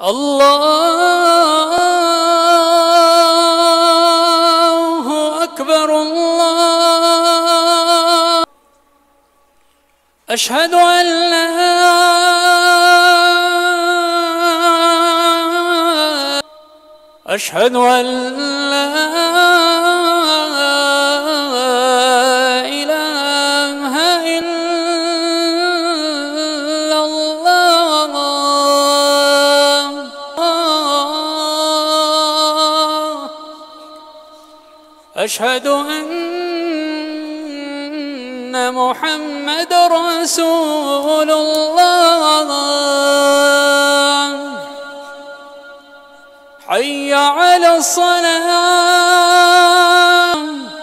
الله أكبر الله. أشهد أن لا أشهد أن لا إله إلا الله. أشهد أن محمد رسول الله. حي على الصلاة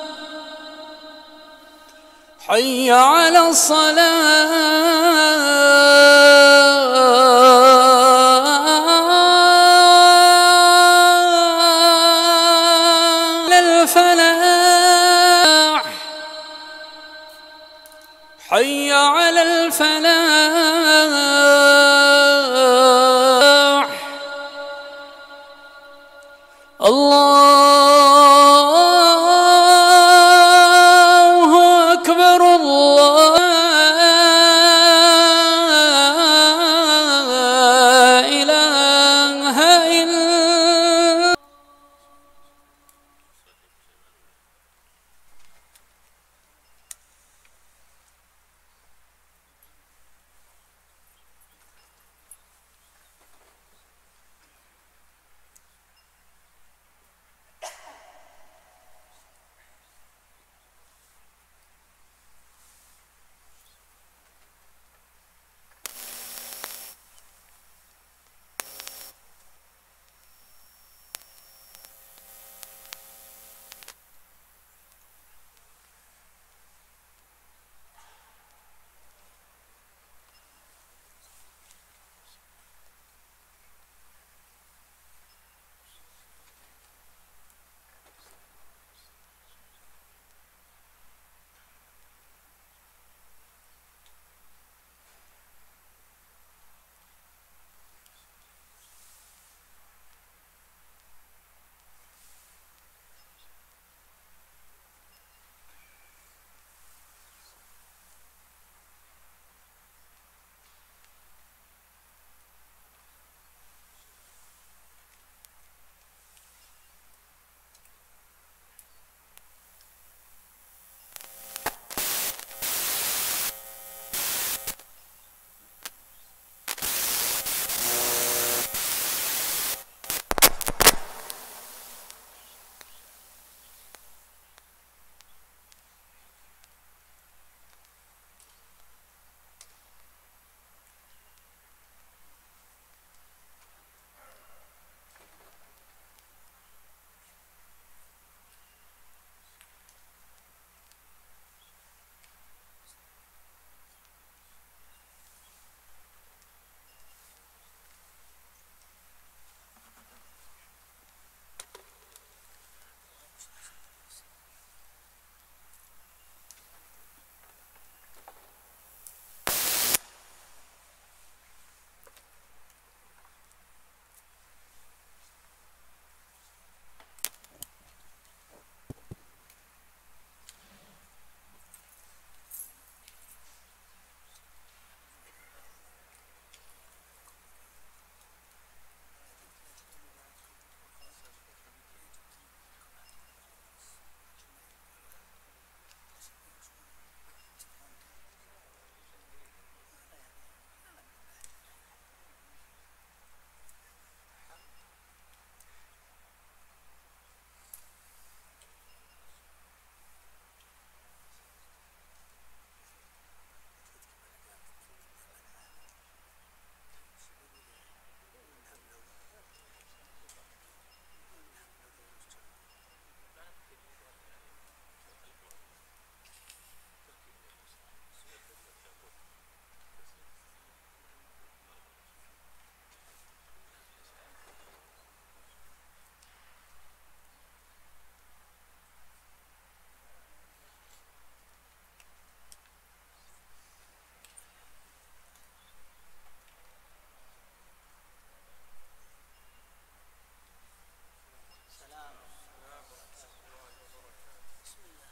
حي على الصلاة. للفلاح حي على الفلاح. الله أكبر الله. لا إله إلا.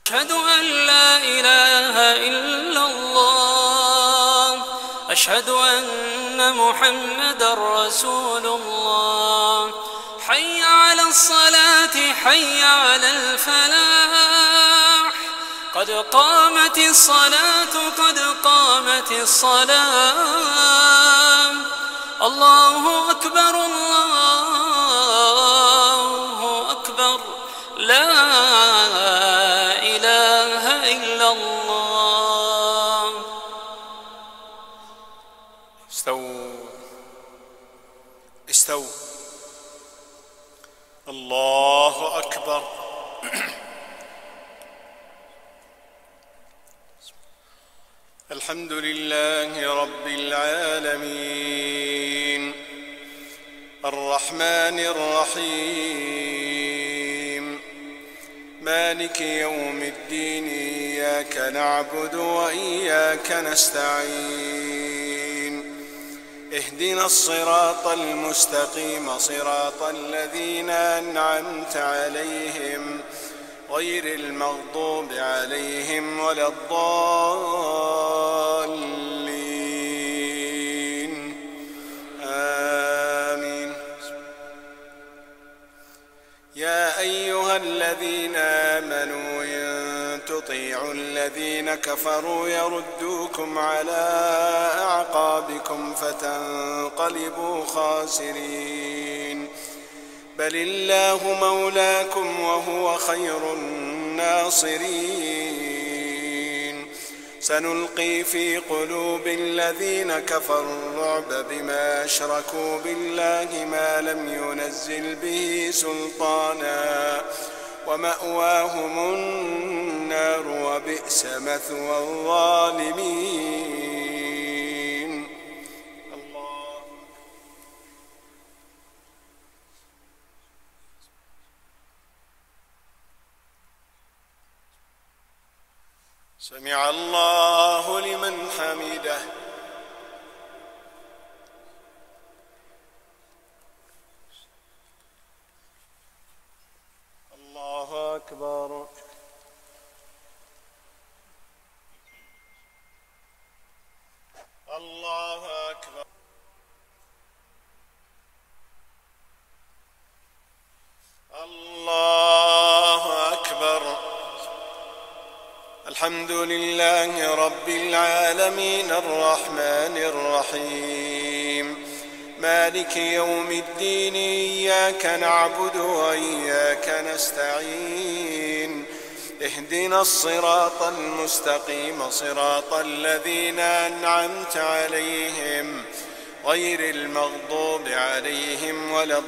أشهد أن لا إله إلا الله أشهد أن محمدا رسول الله حي على الصلاة حي على الفلاح قد قامت الصلاة قد قامت الصلاة الله أكبر الله أكبر لا إله إلا الله. استووا. الله أكبر. الحمد لله رب العالمين الرحمن الرحيم مالك يوم الدين إياك نعبد وإياك نستعين اهدنا الصراط المستقيم صراط الذين أنعمت عليهم غير المغضوب عليهم ولا الضالين آمين. يا أيها الذين آمنوا إن تطيعوا الذين كفروا يردوكم على أعقابكم فتنقلبوا خاسرين بل الله مولاكم وهو خير الناصرين. سنلقي في قلوب الذين كفروا الرعب بما أشركوا بالله ما لم ينزل به سلطانا ومأواهم النار وبئس مثوى الظالمين. سمع الله لمن حمده. الله أكبر. الله أكبر. الله أكبر. الحمد لله رب العالمين الرحمن الرحيم مالك يوم الدين إياك نعبد وإياك نستعين اهدنا الصراط المستقيم صراط الذين أنعمت عليهم غير المغضوب عليهم ولا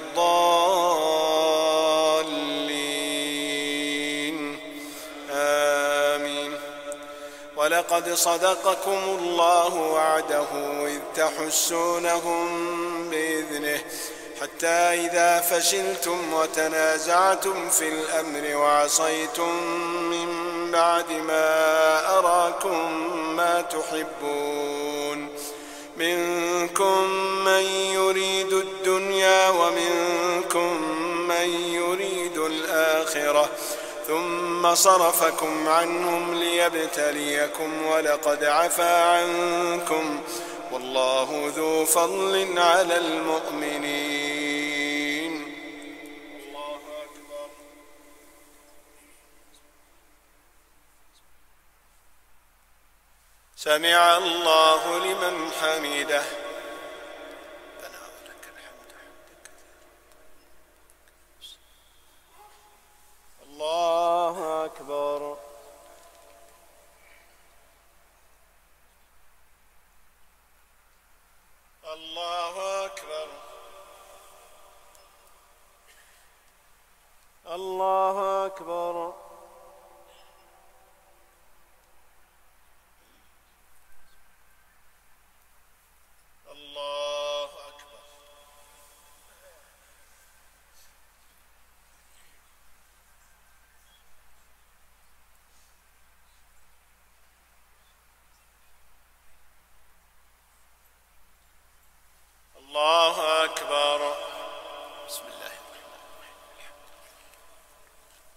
الضالين آمين. ولقد صدقكم الله وعده إذ تحسونهم بإذنه حتى إذا فشلتم وتنازعتم في الأمر وعصيتم من بعد ما أراكم ما تحبون منكم من يريد الدنيا ومنكم من يريد الآخرة ثم صرفكم عنهم ليبتليكم ولقد عفا عنكم والله ذو فضل على المؤمنين. الله أكبر. سمع الله لمن حمده. الله أكبر. الله أكبر. الله أكبر. الله أكبر. الله أكبر. بسم الله الرحمن الرحيم.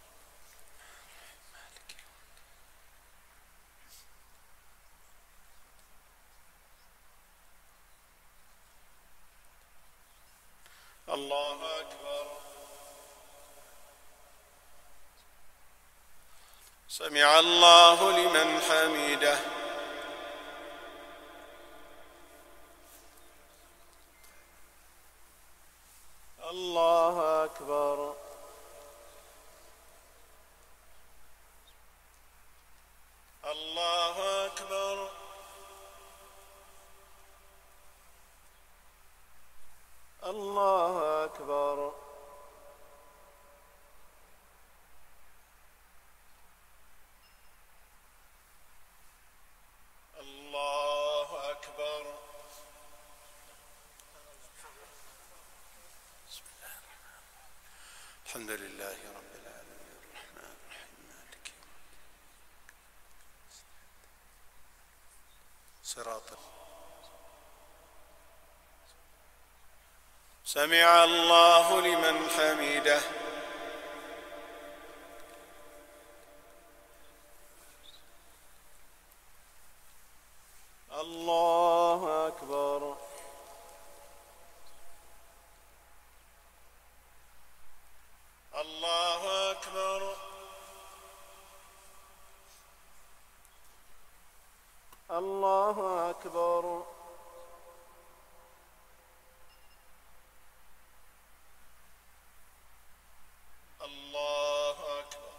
سمع الله لمن حمده. الله أكبر. الله أكبر. الله أكبر. الله أكبر. بسم الله الرحمن الرحيم. الحمد لله رب العالمين الرحمن الرحيم مالك يوم الدين صراط سمع الله لمن حمده. الله أكبر. الله أكبر. الله أكبر. الله أكبر.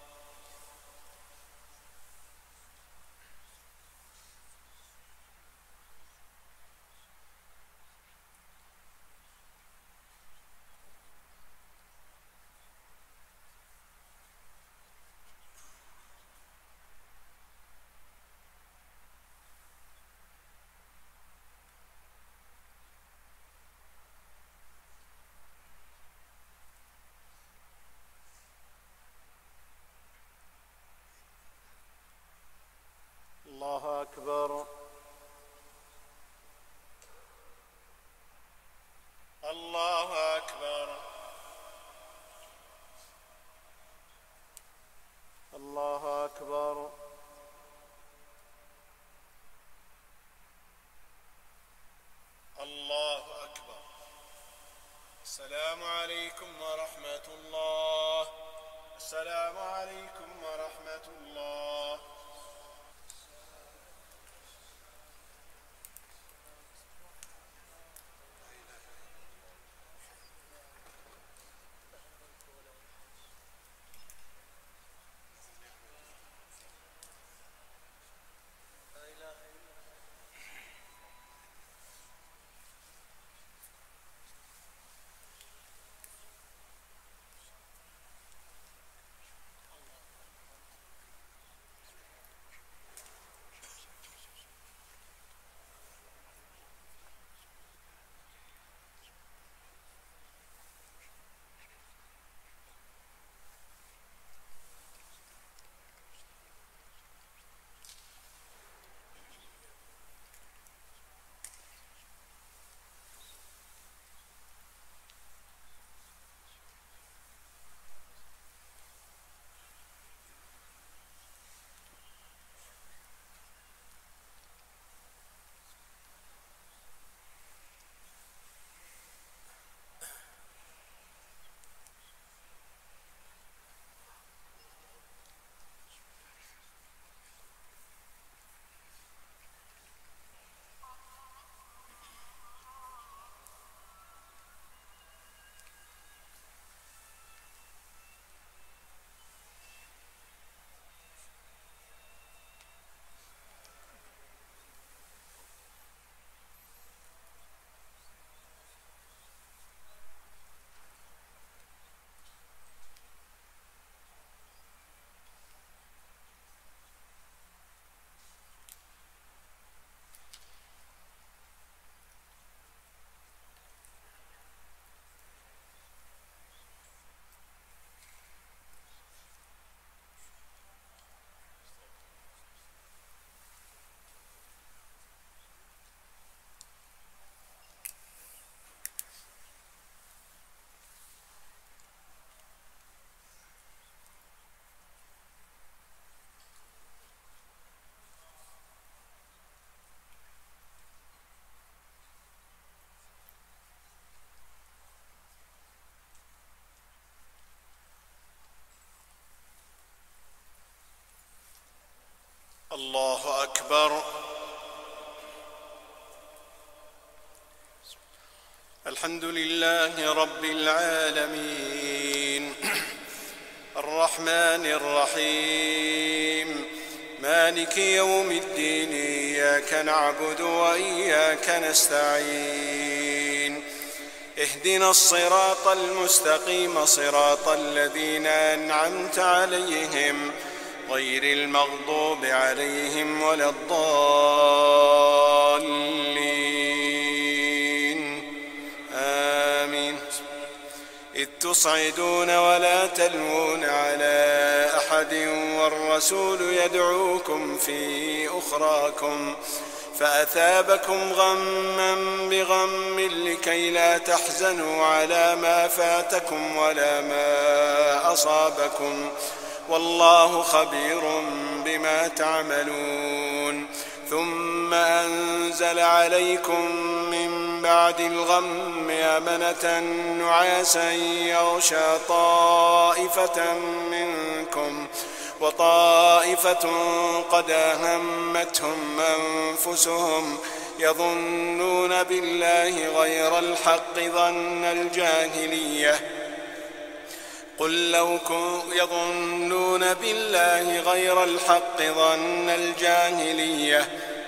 الله أكبر. الله أكبر. الله أكبر. الله أكبر. السلام عليكم ورحمة الله. السلام عليكم ورحمة الله. الله أكبر. الحمد لله رب العالمين الرحمن الرحيم مالك يوم الدين إياك نعبد وإياك نستعين اهدنا الصراط المستقيم صراط الذين أنعمت عليهم غير المغضوب عليهم ولا الضالين آمين. إذ تصعدون ولا تلوون على أحد والرسول يدعوكم في أخراكم فأثابكم غما بغم لكي لا تحزنوا على ما فاتكم ولا ما أصابكم والله خبير بما تعملون. ثم أنزل عليكم من بعد الغم أمنة نعاسا يغشى طائفة منكم وطائفة قد أهمتهم أنفسهم يظنون بالله غير الحق ظن الجاهلية يظنون بالله غير الحق ظن الجاهلية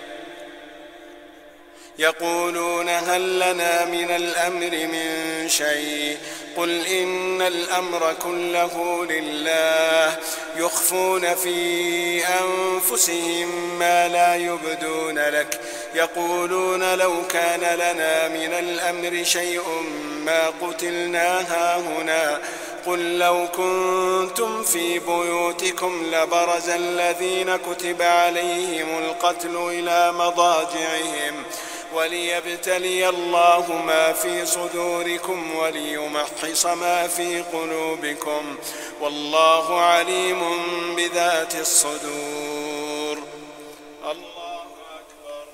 يقولون هل لنا من الأمر من شيء قل إن الأمر كله لله يخفون في أنفسهم ما لا يبدون لك يقولون لو كان لنا من الأمر شيء ما قتلنا هاهنا قل لو كنتم في بيوتكم لبرز الذين كتب عليهم القتل إلى مضاجعهم وليبتلي الله ما في صدوركم وليمحص ما في قلوبكم والله عليم بذات الصدور. الله أكبر.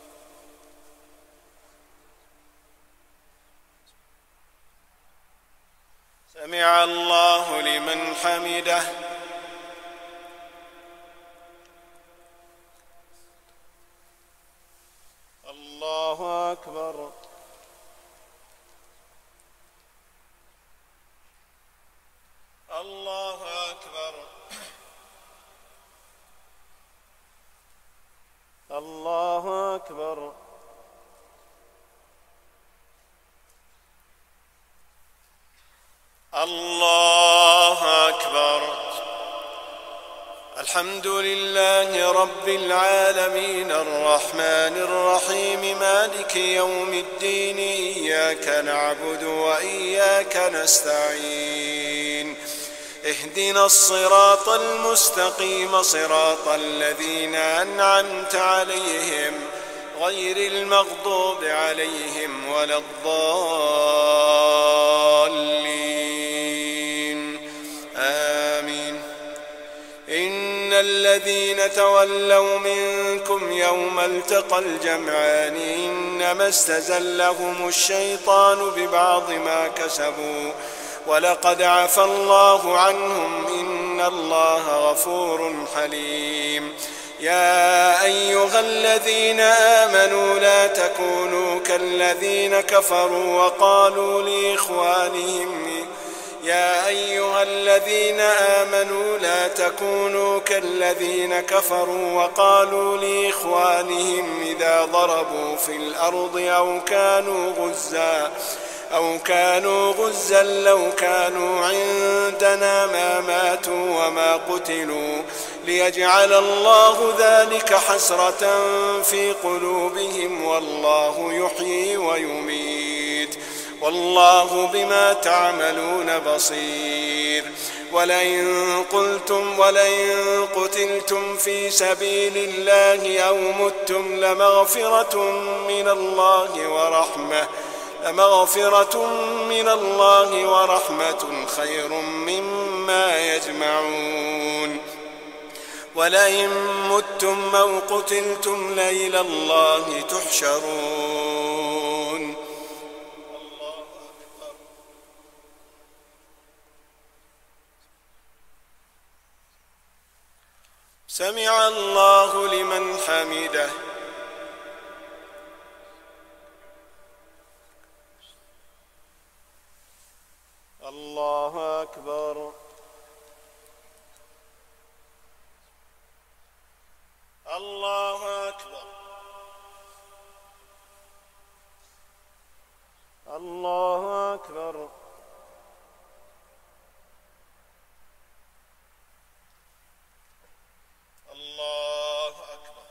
سمع الله لمن حمده. الله أكبر. الله أكبر. الله أكبر. الله أكبر. الحمد لله رب العالمين الرحمن الرحيم مالك يوم الدين إياك نعبد وإياك نستعين اهدنا الصراط المستقيم صراط الذين أنعمت عليهم غير المغضوب عليهم ولا الضالين آمين. إن الذين تولوا منكم يوم التقى الجمعان إنما استزلهم الشيطان ببعض ما كسبوا ولقد عفى الله عنهم إن الله غفور حليم. يا أيها الذين آمنوا لا تكونوا كالذين كفروا وقالوا لإخوانهم يا أيها الذين آمنوا لا تكونوا كالذين كفروا وقالوا لإخوانهم إذا ضربوا في الأرض أو كانوا غزا لو كانوا عندنا ما ماتوا وما قتلوا ليجعل الله ذلك حسرة في قلوبهم والله يحيي ويميت والله بما تعملون بصير. ولئن قتلتم في سبيل الله أو متم لمغفرة من الله ورحمة خير مما يجمعون. ولئن متم أو قتلتم لإلى الله تحشرون. سمع الله لمن حمده. الله أكبر. الله أكبر. الله أكبر. الله أكبر.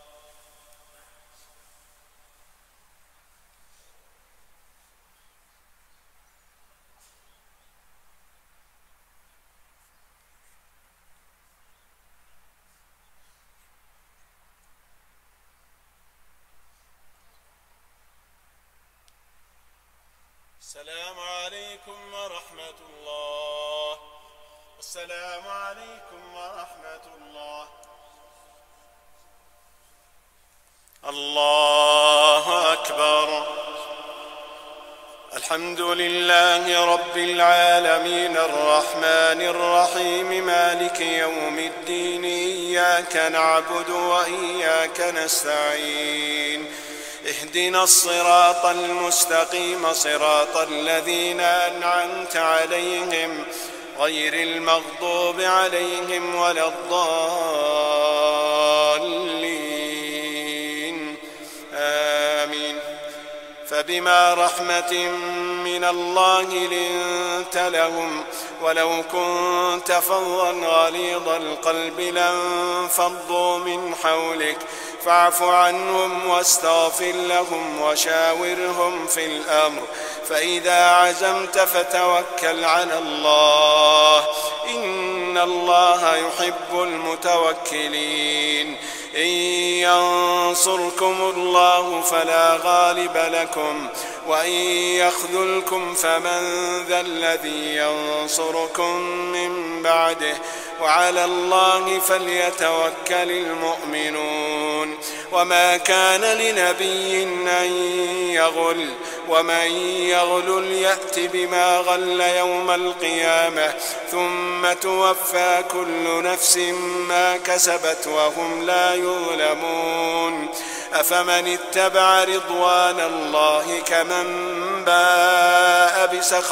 السلام عليكم ورحمة الله. السلام عليكم ورحمة الله. الله أكبر. الحمد لله رب العالمين الرحمن الرحيم مالك يوم الدين إياك نعبد وإياك نستعين اهدنا الصراط المستقيم صراط الذين أنعمت عليهم غير المغضوب عليهم ولا الضالين آمين. فبما رحمة من الله لنت لهم ولو كنت فظا غليظ القلب لانفضوا من حولك فاعف عنهم واستغفر لهم وشاورهم في الأمر فإذا عزمت فتوكل على الله إن الله يحب المتوكلين. إن ينصركم الله فلا غالب لكم وإن يخذلكم فمن ذا الذي ينصركم من بعده وعلى الله فليتوكل المؤمنون. وما كان لنبي أن يغل ومن يغل يأت بما غل يوم القيامة ثم توفى كل نفس ما كسبت وهم لا يظلمون. أفمن اتبع رضوان الله كمن باء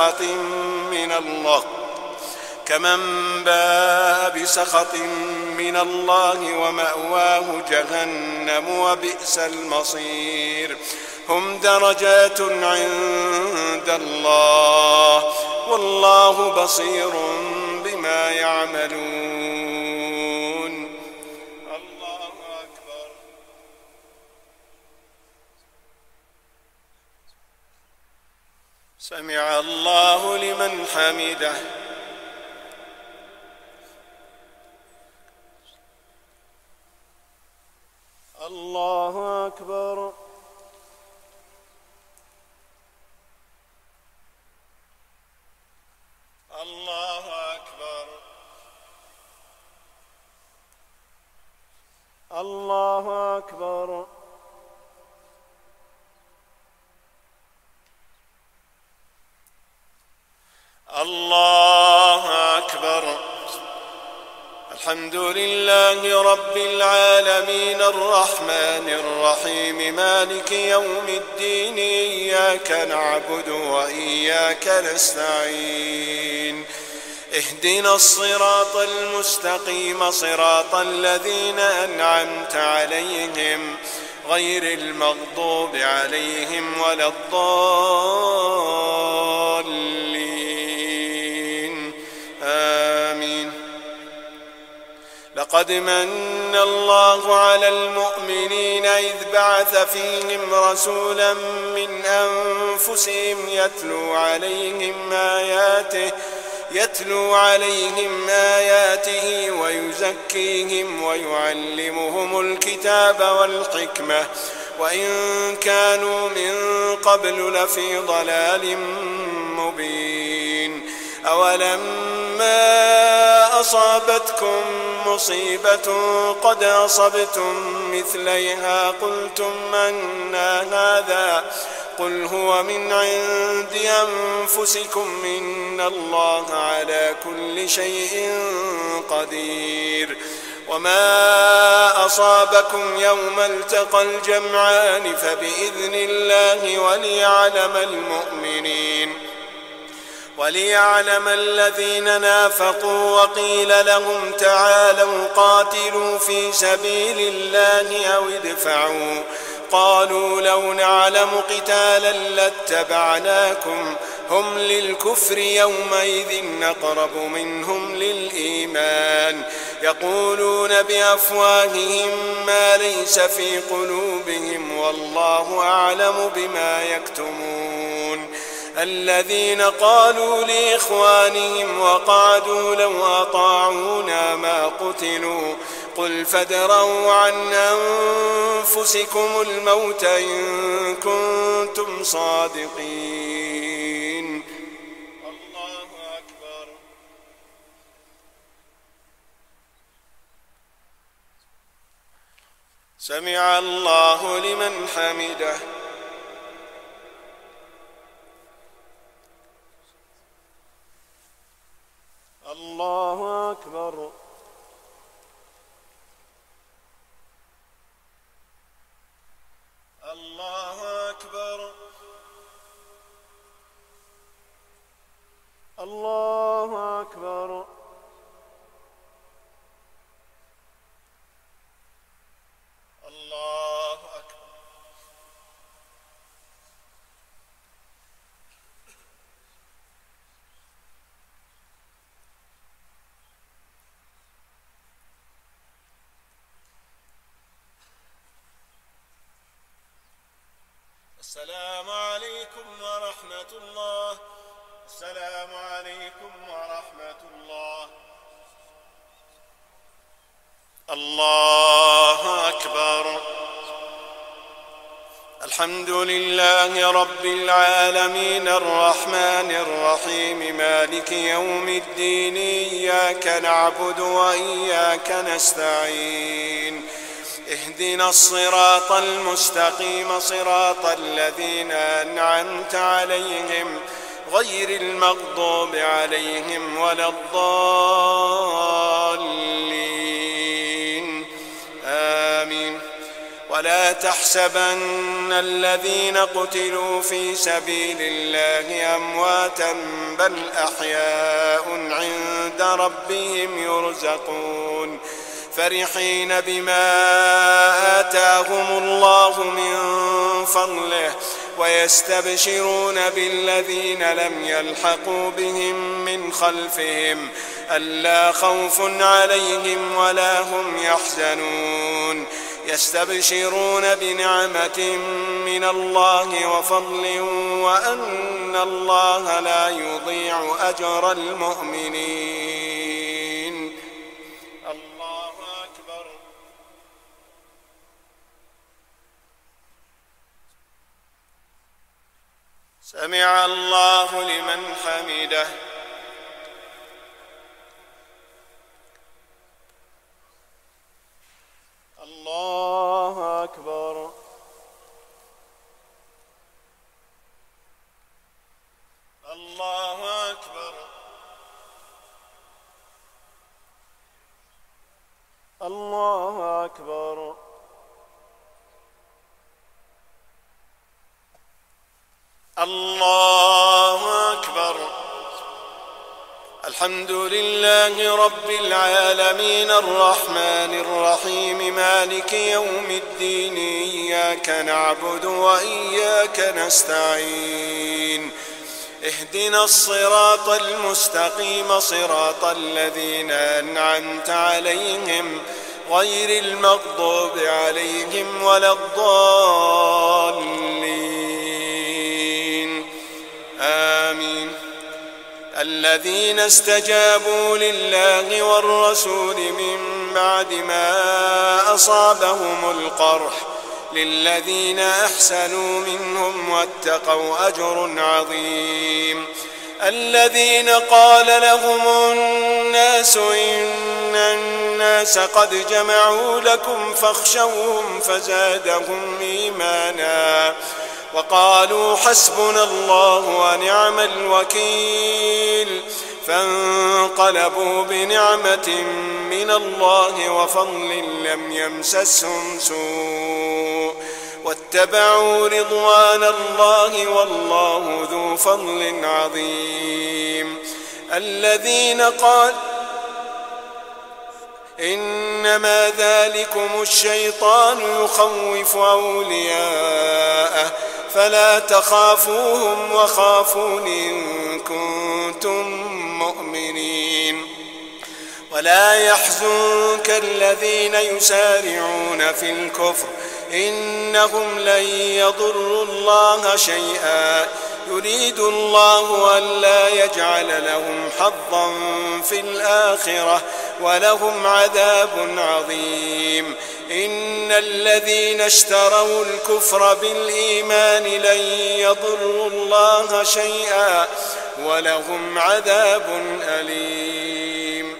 بسخط من الله ومأواه جهنم وبئس المصير. هم درجات عند الله والله بصير بما يعملون. الله أكبر. سمع الله لمن حمده. الله أكبر. الله أكبر. الله أكبر. الله أكبر. الحمد لله رب العالمين الرحمن الرحيم مالك يوم الدين إياك نعبد وإياك نستعين اهدنا الصراط المستقيم صراط الذين أنعمت عليهم غير المغضوب عليهم ولا الضالين آمين. لقد من الله على المؤمنين إذ بعث فيهم رسولا من أنفسهم يتلو عليهم آياته ويزكيهم ويعلمهم الكتاب والحكمة وإن كانوا من قبل لفي ضلال مبين. أولما أصابتكم مصيبة قد أصبتم مثليها قلتم أنى هذا قل هو من عند أنفسكم إن الله على كل شيء قدير. وما أصابكم يوم التقى الجمعان فبإذن الله وليعلم الذين نافقوا. وقيل لهم تعالوا قاتلوا في سبيل الله أو ادفعوا قالوا لو نعلم قتالا لاتبعناكم هم للكفر يومئذ أقرب منهم للإيمان يقولون بأفواههم ما ليس في قلوبهم والله أعلم بما يكتمون. الذين قالوا لإخوانهم وقعدوا لو أطاعونا ما قتلوا قل فادرءوا عن أنفسكم الموت إن كنتم صادقين. الله أكبر. سمع الله لمن حمده. الله أكبر. الله أكبر. الله أكبر. الله أكبر. السلام عليكم ورحمة الله. السلام عليكم ورحمة الله. الله أكبر. الحمد لله رب العالمين الرحمن الرحيم مالك يوم الدين إياك نعبد وإياك نستعين اهدنا الصراط المستقيم صراط الذين أنعمت عليهم غير المغضوب عليهم ولا الضالين آمين. ولا تحسبن الذين قتلوا في سبيل الله أمواتا بل أحياء عند ربهم يرزقون فرحين بما آتاهم الله من فضله ويستبشرون بالذين لم يلحقوا بهم من خلفهم ألا خوف عليهم ولا هم يحزنون يستبشرون بنعمة من الله وفضل وأن الله لا يضيع أجر المؤمنين. الله أكبر. سمع الله لمن حمده. الله أكبر. الله أكبر. الله أكبر. الله أكبر. الحمد لله رب العالمين الرحمن الرحيم مالك يوم الدين إياك نعبد وإياك نستعين اهدنا الصراط المستقيم صراط الذين أنعمت عليهم غير المغضوب عليهم ولا الضالين آمين. الذين استجابوا لله والرسول من بعد ما أصابهم القرح للذين أحسنوا منهم واتقوا أجر عظيم. الذين قال لهم الناس إن الناس قد جمعوا لكم فاخشوهم فزادهم إيمانا وقالوا حسبنا الله ونعم الوكيل. فانقلبوا بنعمة من الله وفضل لم يمسسهم سوء واتبعوا رضوان الله والله ذو فضل عظيم. الذين قال إنما ذلكم الشيطان يخوف أولياءه فلا تخافوهم وخافون إن كنتم مؤمنين. ولا يحزنك الذين يسارعون في الكفر إنهم لن يضروا الله شيئا يريد الله ألا يجعل لهم حظا في الآخرة ولهم عذاب عظيم. إن الذين اشتروا الكفر بالإيمان لن يضروا الله شيئا ولهم عذاب أليم.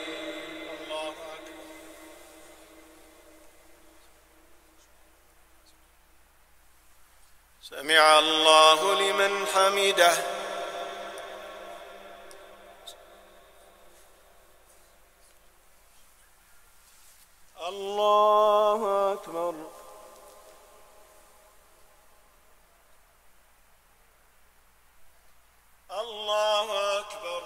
سمع الله لمن حمده. الله أكبر. الله أكبر.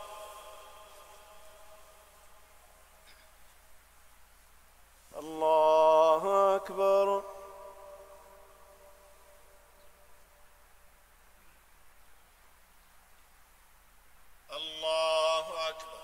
الله أكبر. الله أكبر.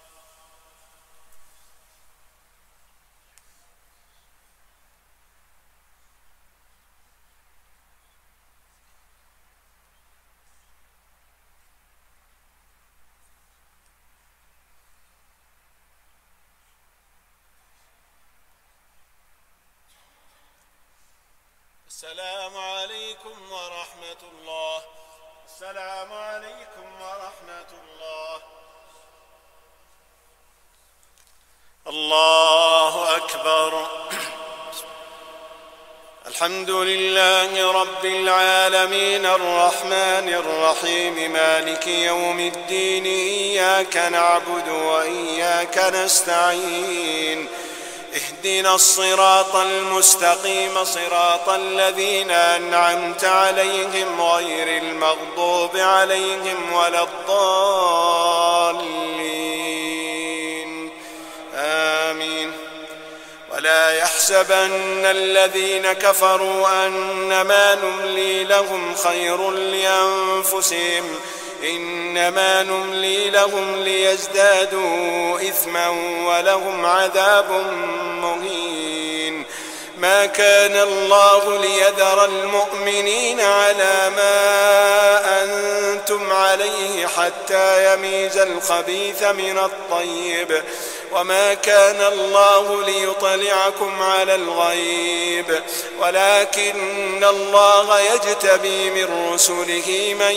السلام عليكم ورحمة الله. السلام عليكم ورحمة الله. الله أكبر. الحمد لله رب العالمين الرحمن الرحيم مالك يوم الدين إياك نعبد وإياك نستعين اهدنا الصراط المستقيم صراط الذين أنعمت عليهم غير المغضوب عليهم ولا الضالين آمين. ولا يحسبن الذين كفروا أنما نملي لهم خير لأنفسهم إنما نملي لهم ليزدادوا إثما ولهم عذاب مهين. ما كان الله ليذر المؤمنين على ما أنتم عليه حتى يميز الخبيث من الطيب وما كان الله ليطلعكم على الغيب ولكن الله يجتبي من رسله من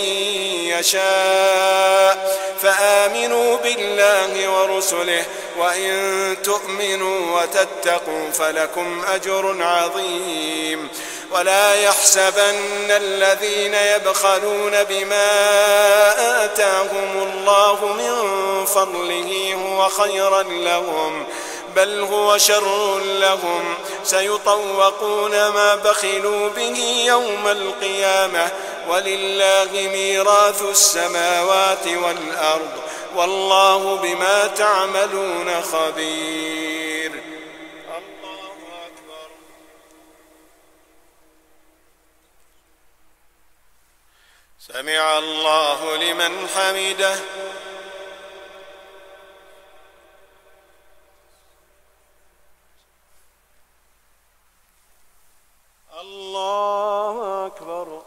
يشاء فآمنوا بالله ورسله وإن تؤمنوا وتتقوا فلكم أجر عظيم. ولا يحسبن الذين يبخلون بما آتاهم الله من فضله هو خيرا لهم بل هو شر لهم سيطوقون ما بخلوا به يوم القيامة ولله ميراث السماوات والأرض والله بما تعملون خبير. الله أكبر. سمع الله لمن حمده. الله أكبر.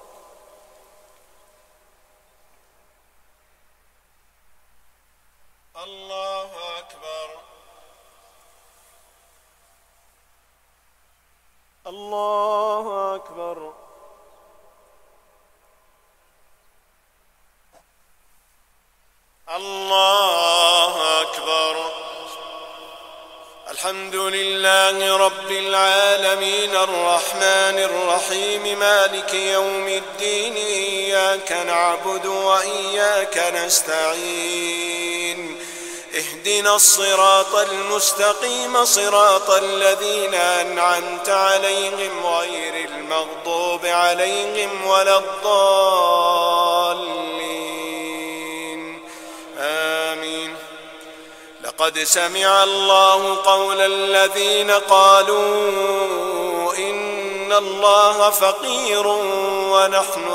الله أكبر. الله أكبر. الله أكبر. الحمد لله لله رب العالمين الرحمن الرحيم مالك يوم الدين إياك نعبد وإياك نستعين اهدنا الصراط المستقيم صراط الذين أنعمت عليهم غير المغضوب عليهم ولا الضالين آمين. لقد سمع الله قول الذين قالوا إن الله فقير ونحن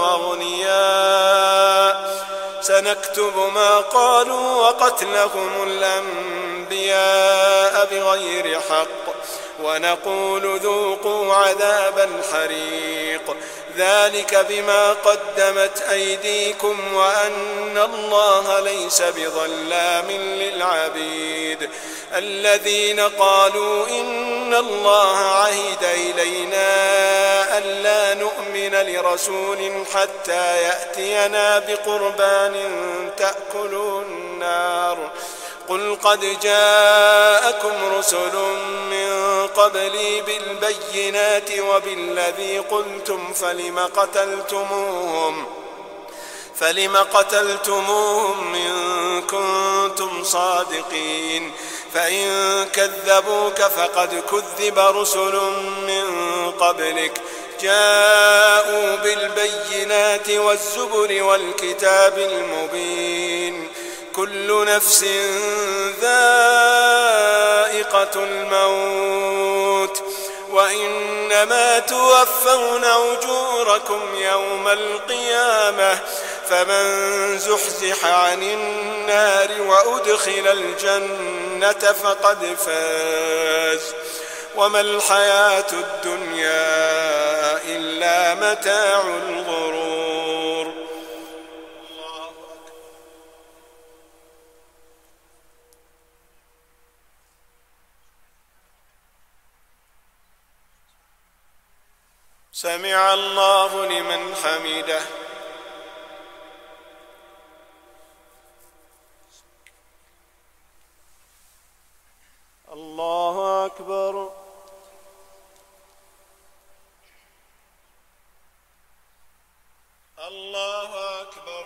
أغنياء سنكتب ما قالوا وقتلهم الأنبياء بغير حق ونقول ذوقوا عذاب الحريق ذلك بما قدمت أيديكم وأن الله ليس بظلام للعبيد. الذين قالوا إن الله عهد إلينا ألا نؤمن لرسول حتى يأتينا بقربان تأكل النار قل قد جاءكم رسل من قبلي بالبينات وبالذي قلتم فلم قتلتموهم إن كنتم صادقين فإن كذبوك فقد كذب رسل من قبلك جاءوا بالبينات والزبر والكتاب المبين كل نفس ذائقة الموت وإنما توفون أجوركم يوم القيامة فمن زحزح عن النار وأدخل الجنة فقد فاز وما الحياة الدنيا إلا متاع الغرور. سمع الله لمن حمده. الله أكبر. الله أكبر.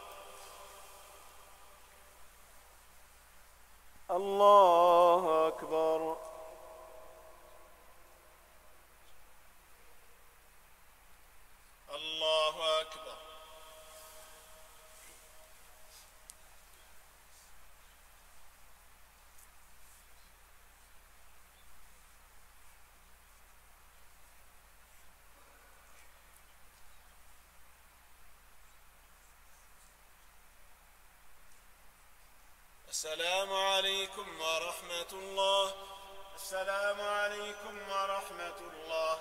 الله أكبر. الله أكبر. السلام عليكم ورحمة الله. السلام عليكم ورحمة الله.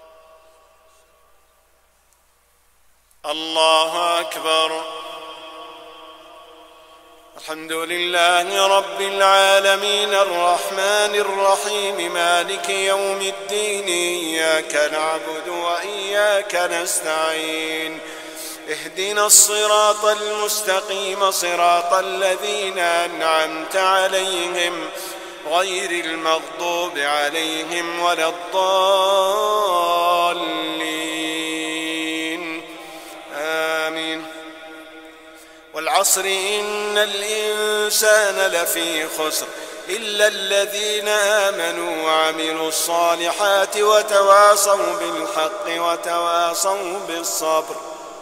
الله أكبر. الحمد لله رب العالمين الرحمن الرحيم مالك يوم الدين إياك نعبد وإياك نستعين اهدنا الصراط المستقيم صراط الذين أنعمت عليهم غير المغضوب عليهم ولا الضالين آمين. والعصر إن الإنسان لفي خسر إلا الذين آمنوا وعملوا الصالحات وتواصوا بالحق وتواصوا بالصبر.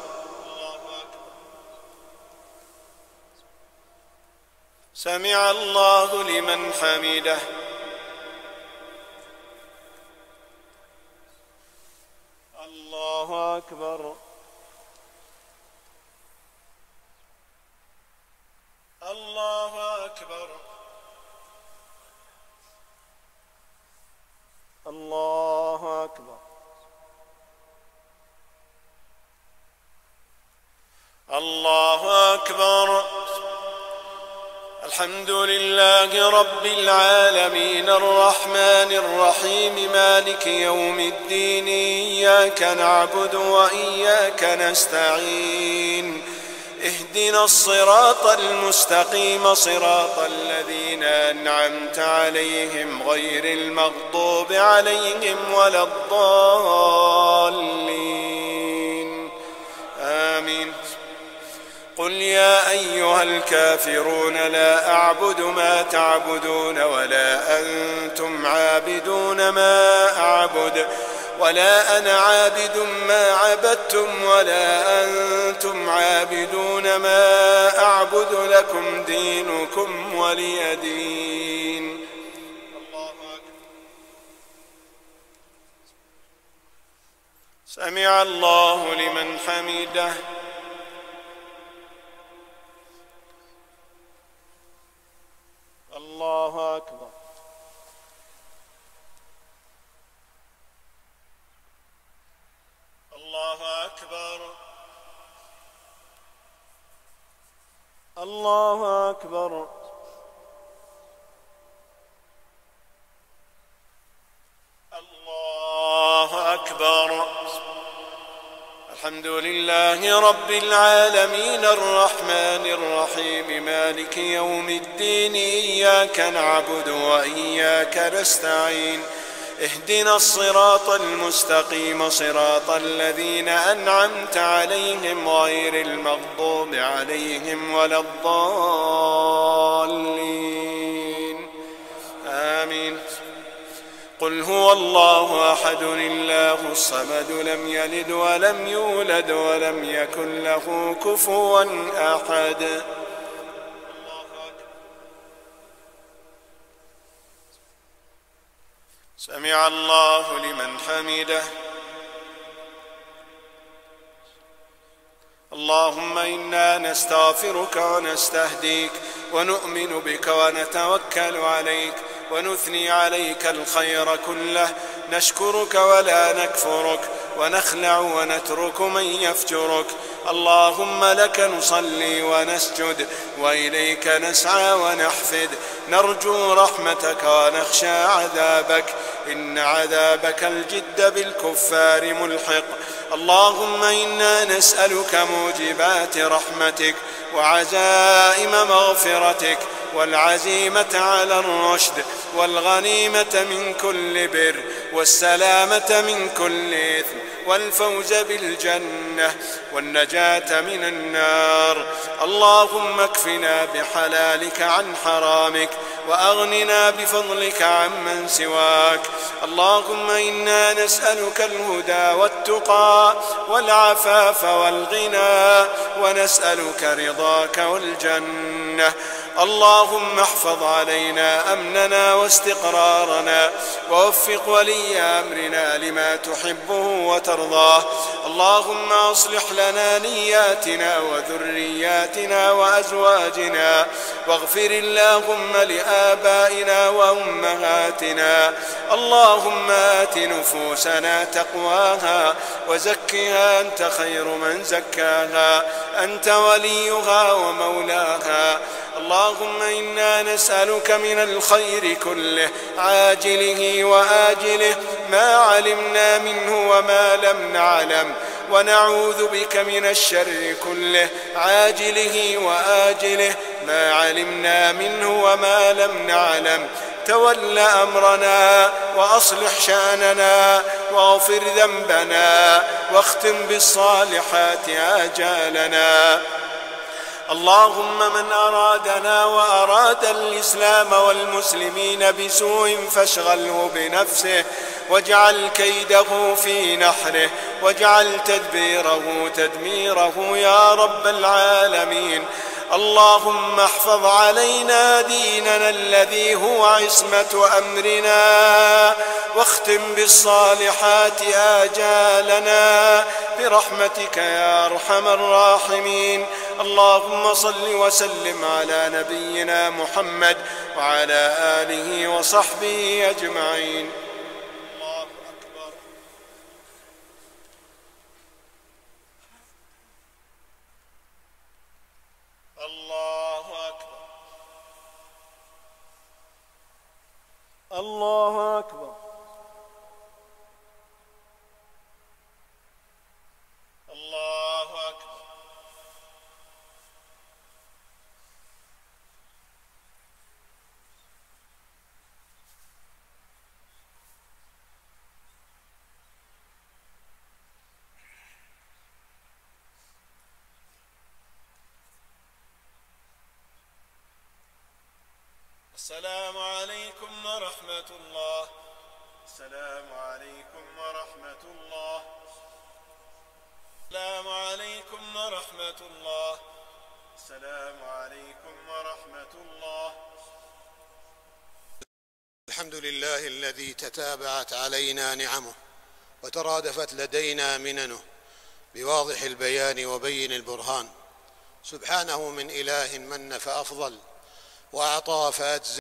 سمع الله لمن حمده. الله أكبر. الله أكبر. الله أكبر. الله أكبر. الحمد لله رب العالمين الرحمن الرحيم مالك يوم الدين إياك نعبد وإياك نستعين اهدنا الصراط المستقيم صراط الذين أنعمت عليهم غير المغضوب عليهم ولا الضالين آمين. قل يا أيها الكافرون لا أعبد ما تعبدون ولا أنتم عابدون ما أعبد ولا أنا عابد ما عبدتم ولا أنتم عابدون ما أعبد لكم دينكم ولي دين. سمع الله لمن حمده. الله أكبر. الله أكبر. الله أكبر. الله أكبر. الحمد لله رب العالمين الرحمن الرحيم مالك يوم الدين إياك نعبد وإياك نستعين اهدنا الصراط المستقيم صراط الذين أنعمت عليهم غير المغضوب عليهم ولا الضالين آمين. قل هو الله أحد الله الصمد لم يلد ولم يولد ولم يكن له كفوا أحد. سمع الله لمن حمده. اللهم إنا نستغفرك ونستهديك ونؤمن بك ونتوكل عليك ونثني عليك الخير كله نشكرك ولا نكفرك ونخلع ونترك من يفجرك. اللهم لك نصلي ونسجد وإليك نسعى ونحفد نرجو رحمتك ونخشى عذابك إن عذابك الجد بالكفار ملحق. اللهم إنا نسألك موجبات رحمتك وعزائم مغفرتك والعزيمة على الرشد والغنيمة من كل بر والسلامة من كل إثم والفوز بالجنة والنجاة من النار. اللهم اكفنا بحلالك عن حرامك وأغننا بفضلك عمن سواك. اللهم إنا نسألك الهدى والتقى والعفاف والغنى ونسألك رضاك والجنة. اللهم احفظ علينا أمننا واستقرارنا ووفق ولي أمرنا لما تحبه وترضاه. اللهم أصلح لنا نياتنا وذرياتنا وأزواجنا واغفر اللهم لآبائنا وأمهاتنا. اللهم آت نفوسنا تقواها وزكها أنت خير من زكاها أنت وليها ومولاها. اللهم إنا نسألك من الخير كله عاجله وآجله ما علمنا منه وما لم نعلم ونعوذ بك من الشر كله عاجله وآجله ما علمنا منه وما لم نعلم. تول أمرنا وأصلح شأننا واغفر ذنبنا واختم بالصالحات آجالنا. اللهم من أرادنا وأراد الإسلام والمسلمين بسوء فاشغله بنفسه واجعل كيده في نحره واجعل تدبيره تدميره يا رب العالمين. اللهم احفظ علينا ديننا الذي هو عصمة أمرنا واختم بالصالحات آجالنا برحمتك يا أرحم الراحمين. اللهم صل وسلم على نبينا محمد وعلى آله وصحبه أجمعين. الله أكبر. الله أكبر. الله أكبر. الله أكبر. السلام عليكم ورحمة الله. السلام عليكم ورحمة الله. السلام عليكم ورحمة الله. السلام عليكم ورحمة الله. الحمد لله الذي تتابعت علينا نعمه وترادفت لدينا مننه بواضح البيان وبين البرهان. سبحانه من إله من فأفضل وأعطى فأجزل